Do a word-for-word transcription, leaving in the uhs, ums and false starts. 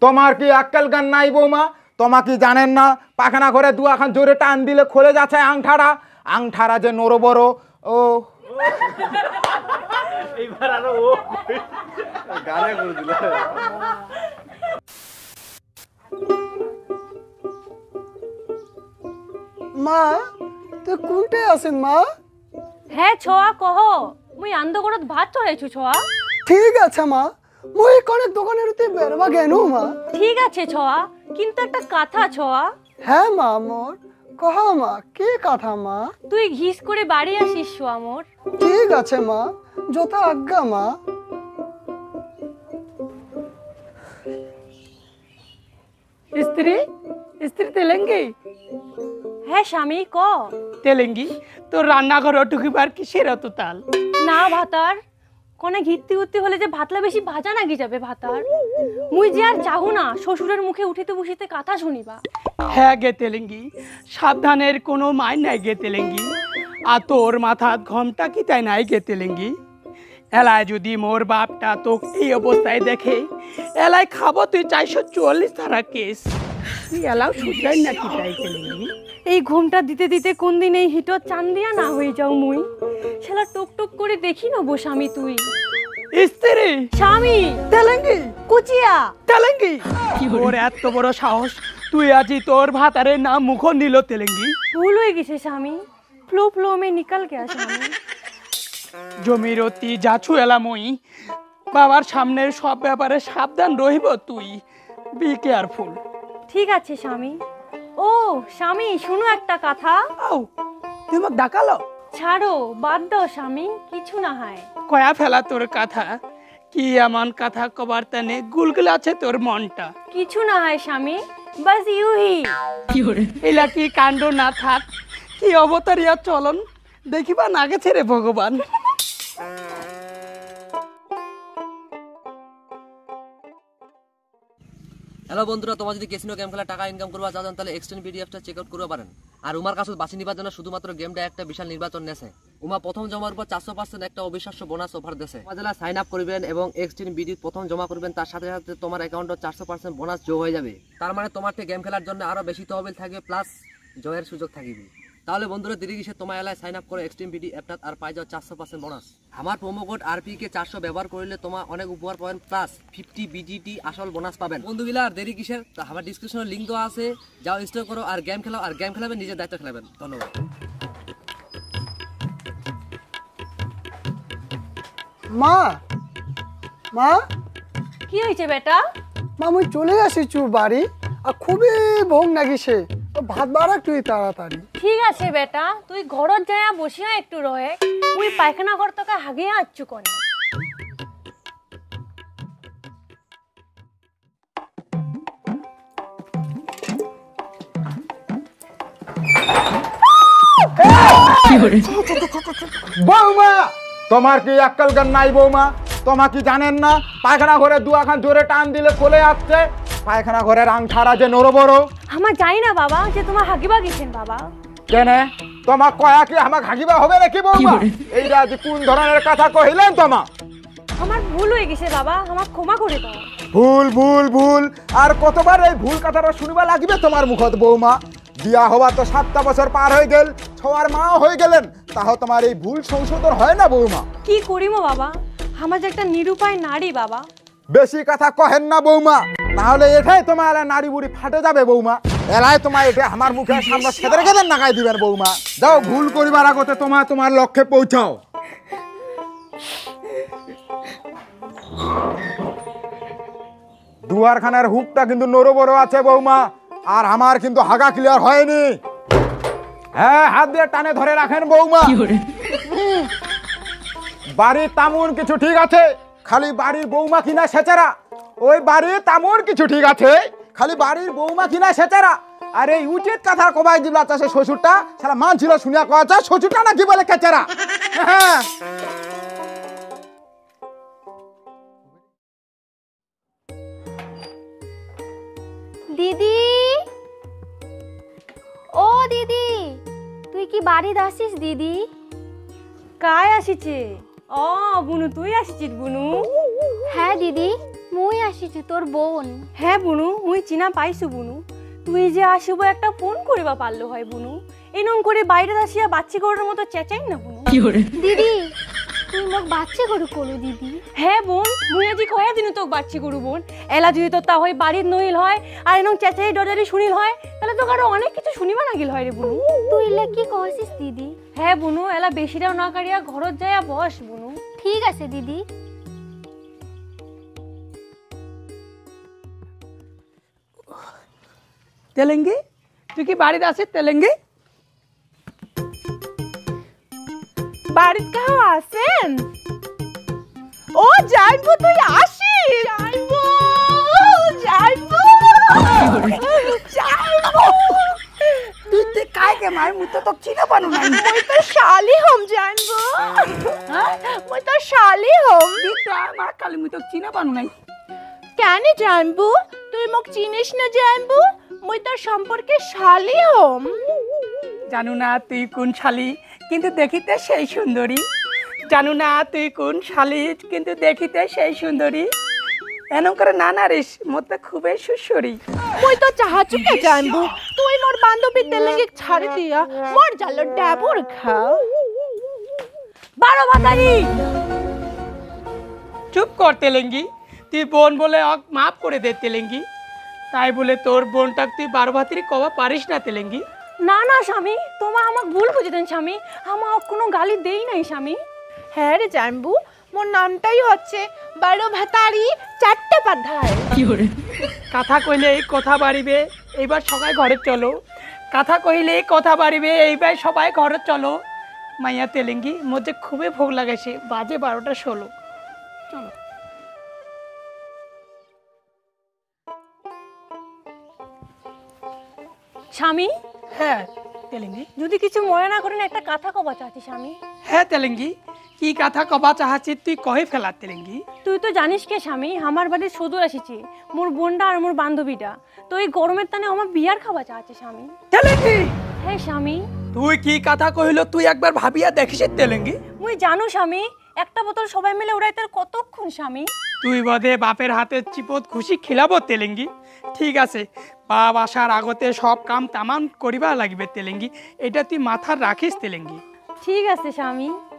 তোমার কি আক্কেল জ্ঞান নাই বৌমা? তোমার কি জানেন না পায়খানা করে দুয়াখান জোরে টান দিলে খুলে যাচ্ছে আংঠারা, আংঠারা যে নড়ো বড়। ও এইবার আরো ও গানে করে দিল। মা তুই কোনটে আছেন মা? হ্যাঁ ছোয়া কহ, মুই আন্দগরত ভাত চড়াইছু ছোয়া। ঠিক আছে মা, মুই কনে দোকানের উতে বেরবা গেনু মা। ঠিক আছে ছোয়া, কিন্তু একটা কথা ছোয়া। হ্যাঁ মা মোর কহ মা, কি কথা মা? তুই ঘিস করে বাড়ি আসিস ছোয়া মোর। ঠিক আছে মা, যত আজ্ঞা মা। স্ত্রী স্ত্রী তেলেঙ্গি? হ্যাঁ স্বামী ক। তেলেঙ্গি তোর রান্নাঘর ঢুকিবার কিসের এত তাল? না ভাতার, কোনে ঘিরতি উঠতে হলে যে ভাতলা বেশি ভাজা নাগি যাবে ভাতার। মুই যে আর চাহু না শ্বশুরের মুখে উঠিতে বসিতে কথা শুনিবা। হ্যাঁ গে তেলেঙ্গি, সাবধানের কোনো মাই নাই গে তেলেঙ্গি। আর তোর মাথাত ঘমটা কি তাই নাই গে তেলেঙ্গি? এলায় যদি মোর বাপটা তোকে এই অবস্থায় দেখে, এলায় খাবো তুই চারশো চুয়াল্লিশ ধারা কেস। তুই এলাও শুধরাই না কি তাই তেলেঙ্গি? এই ঘুমটা দিতে দিতে কোন দিন এই হিটর চান্দিয়া না হয়ে যাও মুই। শালা টুক টুক করে দেখি নবো স্বামী তুই। স্ত্রী স্বামী তেলেঙ্গি কুচিয়া তেলেঙ্গি, ওর এত বড় সাহস, তুই আজি তোর ভাতারের নাম মুখ নিল তেলেঙ্গি। ভুল হয়ে গেছে স্বামী, ফ্লো ফ্লো মে নিকাল কে স্বামী। জমির অতি যাছু এলা মই, বাবার সামনের সব ব্যাপারে সাবধান রহিব তুই। Be careful. ঠিক আছে স্বামী। ও স্বামী শুনো একটা কথা। আও তুই মোক ডাকালো? ছাড়ো বাদ দাও স্বামী, কিছু না হয়। কয়া ফেলা তোর কথা, কি এমন কথা কবার তানে গুলগুল আছে তোর মনটা? কিছু না হয় স্বামী, বাস ইউহি। এলা কি কাণ্ড না থাক, কি অবতারিয়া চলন দেখিবা না গেছে রে ভগবান। হ্যালো বন্ধুরা, তোমার যদি ক্যাসিনো গেম খেলা টাকা ইনকাম করবা চান তাহলে এক্সটেন্ড বিডিএফটা চেক আউট করতে পারেন। আর উমার কাছে বাছি নিবার জন্য শুধুমাত্র গেমটা একটা বিশাল নির্বাচন নেছে। উমা প্রথম জমার উপর চারশো পার্সেন্ট একটা অবিশ্বাস্য বোনাস অফার দেছে। তোমার সাইন আপ করবেন এবং এক্সটেন্ড বিডি প্রথম জমা করবেন, তার সাথে সাথে তোমার অ্যাকাউন্টে চারশো পার্সেন্ট বোনাস যোগ হয়ে যাবে। তার মানে তোমার গেম খেলার জন্য আরো বেশি তহবিল থাকবে, প্লাস জয়ের সুযোগ থাকবে। তাহলে বন্ধুরা দেরি কিসে, তোমার এলাকায় সাইন আপ করে এক্সট্রিম বিডি অ্যাপটা আর পাই যাও চারশো পার্সেন্ট বোনাস। আমার প্রোমো কোড আরপি কে চারশো ব্যবহার করলে তোমার অনেক উপহার পাবেন, প্লাস ফিফটি বিডিটি আসল বোনাস পাবেন। বন্ধুগুলা আর দেরি কিসের, আমার ডিসক্রিপশনে লিঙ্ক দেওয়া আছে, যাও ইনস্টল করো আর গেম খেলাও। আর গেম খেলাবেন নিজের দায়িত্ব খেলাবেন। ধন্যবাদ। মা মা কি হয়েছে বেটা? মা মুই চলে আসিছু বাড়ি, আর খুবই ভোগ নাগিছে, ভাত বাড়া তুই তাড়াতাড়ি। ঠিক আছে বেটা, তুই ঘরত যায় বসিয়া একটু রহে, তুই পায়খানা ঘর তোকে হাগিয়া আচ্ছু কনে। বৌমা তোমার কি আক্কেল জ্ঞান নাই বৌমা? তোমার কি জানেন না পায়খানা ঘরে দুয়াখান জোরে টান দিলে খুলে আসছে পায়খানা ঘরের আংঠারা যে নড়ো বড়। আমার জানি না বাবা যে তোমার হাগিবা গেছেন বাবা। কেনে তোমার কয়া কি আমাকে হাগিবা হবে নাকি বৌমা? এইটা যে কোন ধরনের কথা কহিলেন তোমা? আমার ভুল হয়ে গেছে বাবা, আমার ক্ষমা করে দাও। ভুল ভুল ভুল আর কতবার এই ভুল কথাটা শুনিবা লাগবে তোমার মুখত বৌমা? বিয়া হওয়া তো সাতটা বছর পার হয়ে গেল, ছোয়ার মা হয়ে গেলেন, তাও তোমার এই ভুল সংশোধন হয় না বৌমা? কি করিমো বাবা, আমার যে একটা নিরুপায় নারী বাবা। বেশি কথা কহেন না বৌমা, না হলে এটাই তোমার নারী বুড়ি ফাটে যাবে বৌমা। এলাই তোমার এটা আমার মুখে সামনে সেদের গেদের নাগাই দিবেন বৌমা। যাও ভুল করিবার আগতে তোমার তোমার লক্ষ্যে পৌঁছাও। দুয়ারখানার হুকটা কিন্তু নড়ো বড় আছে বৌমা, আর আমার কিন্তু হাগা ক্লিয়ার হয়নি। হ্যাঁ হাত দিয়ে টানে ধরে রাখেন বৌমা। বাড়ির তামুন কিছু ঠিক আছে, খালি বাড়ির বৌমা কিনা সেচারা। ওই বাড়ির তামুন কিছু ঠিক আছে, খালি বাড়ির বৌমা কিনা সেচারা। আর এই উচিত কথা কবাই দিলা চাষে শ্বশুরটা সারা মান ছিল শুনিয়া কয়া চা শ্বশুরটা নাকি বলে কেচারা। হ্যাঁ দিদি, ও দিদি, তুই কি বাড়িতে আসিস দিদি? কায় আসিছে? ও বুনু তুই আসিছিস বুনু? হ্যাঁ দিদি, মুই আসিছি তোর বোন। হ্যাঁ বুনু মুই চিনা পাইছু বুনু, তুই যে আসিব একটা ফোন করিবা পারলো হয় বুনু, এনম করে বাইরে আসিয়া বাচ্চি গরুর মতো চেঁচাই না বুনু। দিদি তুই মোক বাচ্চা গরু করু দিদি। হ্যাঁ বোন মুই আজি কয়া দিনু তোক বাচ্চি গরু বোন, এলা যদি তো তা হয় বাড়ির নইল হয় আর এনম চেঁচাই ডরারি শুনিল হয় তাহলে তোকে আরো অনেক কিছু শুনিবা নাগিল হয় রে বুনু। তুই লা কি কইছিস দিদি? হ্যাঁ বুনু এলা বেশিরাও না কারিয়া ঘরত যাইয়া বস বুনু। ঠিক আছে দিদি। তেলেঙ্গি তুই কি বাড়িতে আছিস তেলেঙ্গি? বাড়িতে কেউ আছেন? ও যাইবো, তুই আসিস? যাইবো যাইবো যাইবো। তুই তে কায় কে মাই মুই তো তোক চিনা পানু নাই। মই তো শালি হম জানবো, মই তো শালি হম। তুই তো আমার কালি মুই তোক চিনা পানু নাই। কেন জানবো? তুই মোক চিনিস না জানবো? মই তোর সম্পর্কে শালি হম। জানু না তুই কোন শালি কিন্তু দেখিতে সেই সুন্দরী, জানু না তুই কোন শালি কিন্তু দেখিতে সেই সুন্দরী, এনম করে না না রিস মতে খুবই সুসরি। মই তো চাহাচুকে জানবো তুই মোর বান্ধবী তেলেঙ্গি ছাড়ি দিয়া মোর জালো ডাবুর খাও। বারো ভাতারি চুপ কর তেলেঙ্গি, তুই বোন বলে অক মাফ করে দে তেলেঙ্গি, তাই বলে তোর বোনটাক তুই বারো ভাতিরি কবা পারিস না তেলেঙ্গি। না না স্বামী তোমা আমাকে ভুল বুঝে দেন স্বামী, আমার কোনো গালি দেই নাই স্বামী। হ্যাঁ রে জানবু, মোর নামটাই হচ্ছে বারো ভাতারি চট্টোপাধ্যায়। কথা কইলে কথা বাড়িবে, এইবার সবাই ঘরে চলো। কথা কইলে কথা বাড়িবে, এইবার সবাই ঘরে চলো। মাইয়া তেলেঙ্গি মধ্যে খুবই ভোগ লাগাইছে, বাজে বারোটা ষোলো। চলো। স্বামী হ্যাঁ তেলেঙ্গি। যদি কিছু মনে না করেন একটা কথা কবা চাচ্ছি স্বামী। হ্যাঁ তেলেঙ্গি কি কথা কবা চাহাচ্ছি তুই কহে ফেলা তেলেঙ্গি। তুই তো জানিস কে স্বামী আমার বাড়ির সদুর আসিছি মোর বোনটা আর মোর বান্ধবীটা, তো এই গরমের টানে আমার বিয়ার খাওয়া চাচ্ছে স্বামী। তেলেঙ্গি হ্যাঁ স্বামী। তুই কি কথা কহিল তুই একবার ভাবিয়া দেখিস তেলেঙ্গি। মুই জানো স্বামী একটা বোতল সবাই মিলে উড়াইতে আর কতক্ষণ স্বামী। তুই বোধে বাপের হাতে চিপত খুশি খিলাবো তেলেঙ্গি। ঠিক আছে বাপ আসার আগতে সব কাম তামাম করিবা লাগবে তেলেঙ্গি, এটা তুই মাথার রাখিস তেলেঙ্গি। ঠিক আছে স্বামী।